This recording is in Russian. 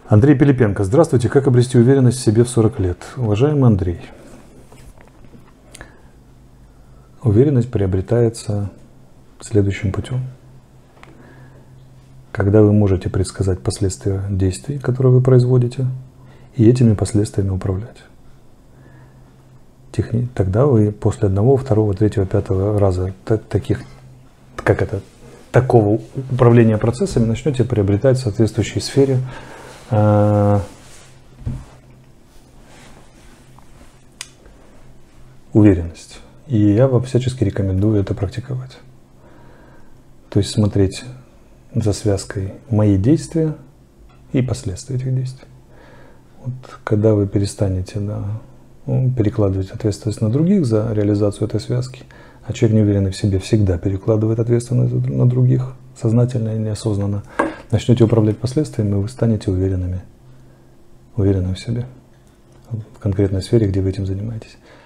Андрей Пилипенко. Здравствуйте. Как обрести уверенность в себе в 40 лет? Уважаемый Андрей, уверенность приобретается следующим путем. Когда вы можете предсказать последствия действий, которые вы производите, и этими последствиями управлять. Тогда вы после одного, второго, третьего, пятого раза такого управления процессами начнете приобретать в соответствующей сфере уверенность. И я вам всячески рекомендую это практиковать. То есть смотреть за связкой мои действия и последствия этих действий. Вот, когда вы перестанете перекладывать ответственность на других за реализацию этой связки, а человек, неуверенный в себе, всегда перекладывает ответственность на других, сознательно и неосознанно, начнете управлять последствиями, вы станете уверенным в себе, в конкретной сфере, где вы этим занимаетесь.